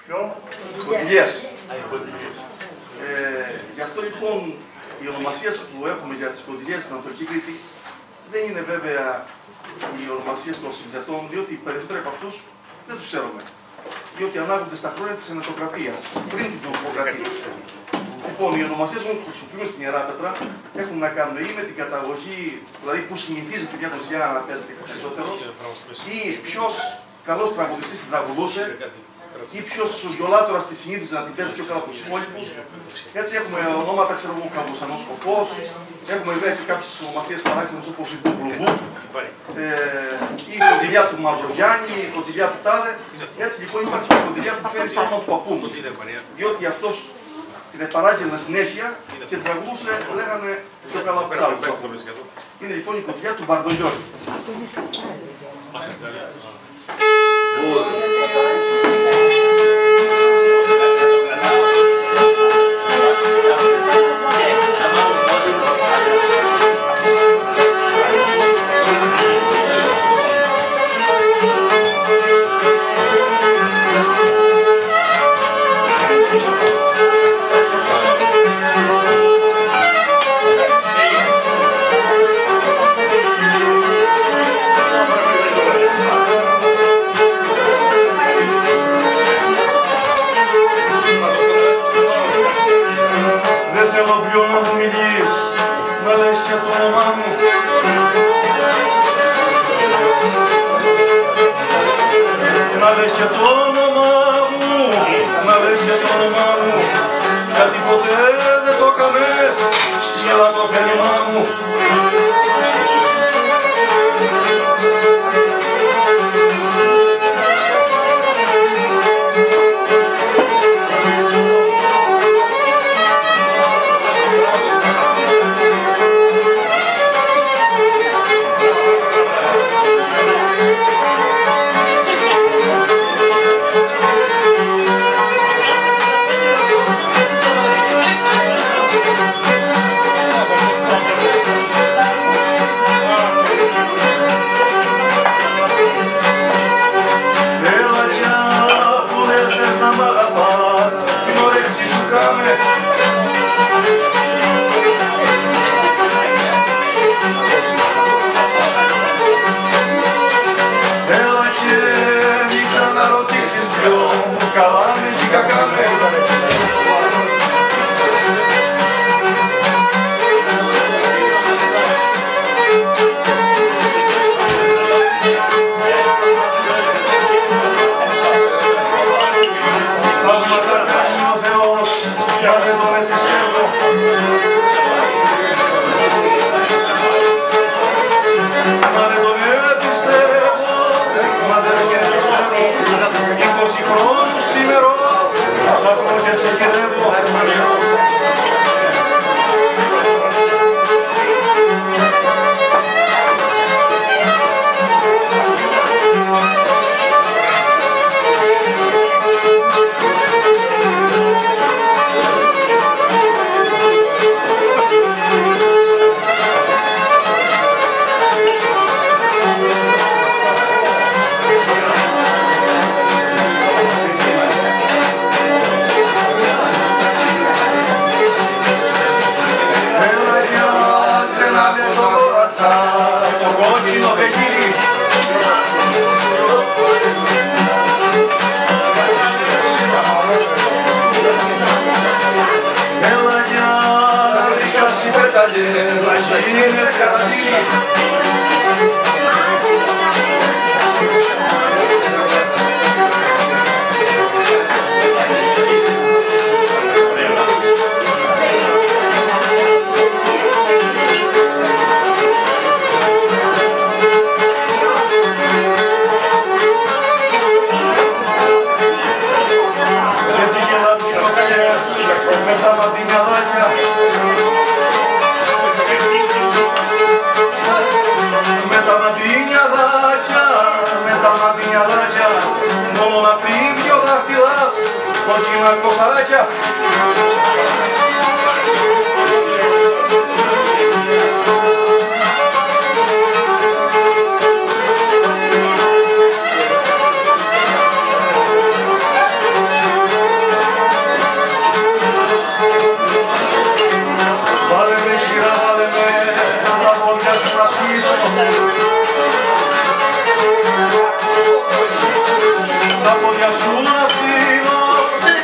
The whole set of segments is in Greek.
Κοντιλιές. Γι' αυτό λοιπόν η ονομασία που έχουμε για τις κοντιλιές στην Ανατολική Κρήτη δεν είναι βέβαια οι ονομασίες των συνδετών, διότι οι περισσότεροι από αυτούς δεν τους ξέρουμε. Διότι ανάγονται στα χρόνια της Ενετοκρατίας, πριν την Τουρκοκρατία. Λοιπόν, οι ονομασίες που χρησιμοποιούμε στην Ιερά Πέτρα έχουν να κάνουν ή με την καταγωγή, δηλαδή που συνηθίζεται μια κοντιλιά να παίζεται περισσότερο, ή ποιος καλός τραγουδιστής την τραγουδούσε, ή ποιος βιολάτορας τη συνήθιζε να την παίζει πιο καλά από τους υπόλοιπους. Έτσι έχουμε ονόματα, ξέρω εγώ, Καμποσανός Σκοπός, έχουμε έτσι κάποιες ονομασίες παράξενες όπως η του Βλουβού, ή η κοντιλιά του Μαυρογιάννη, η κοντιλιά του Τάδε. Έτσι λοιπόν υπάρχει και η κοντιλιά που φέρει το όνομα του παππού μου. Διότι αυτός την επαράγγελνα συνέχεια και την τραγουδούσε, λέγανε πιο καλά από τους. Είναι λοιπόν η κοντιλιά του Μπαρδογιώργη.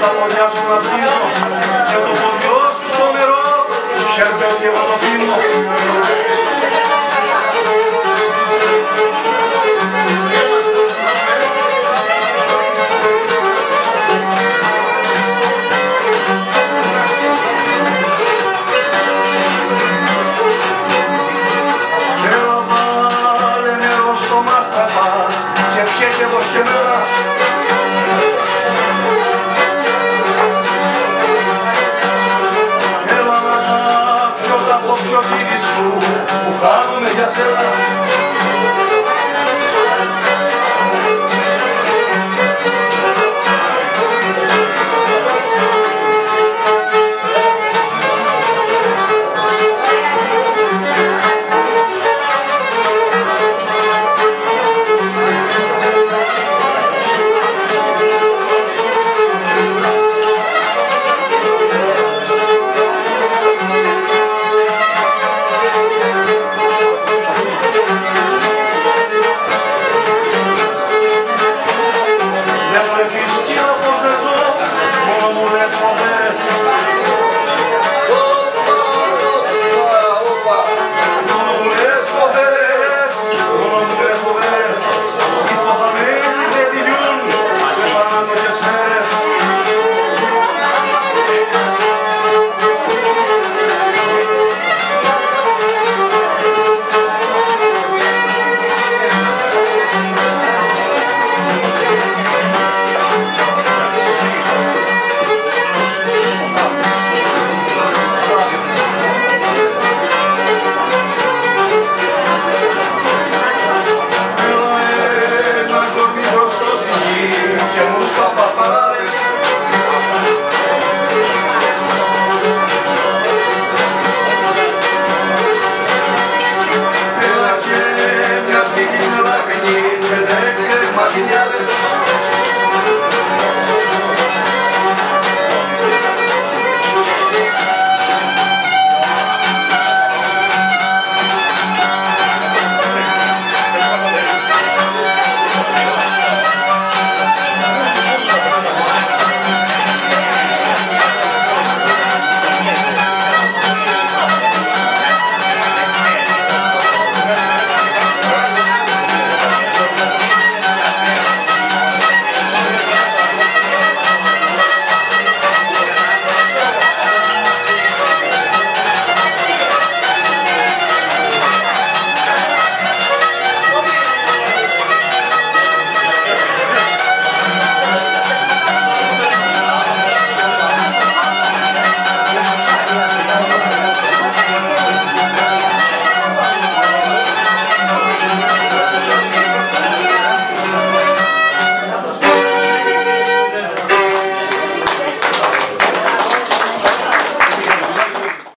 τα πόδια σου να πίνω και το ποδιό σου το νερό. Ξέρετε ότι εγώ το πίνω.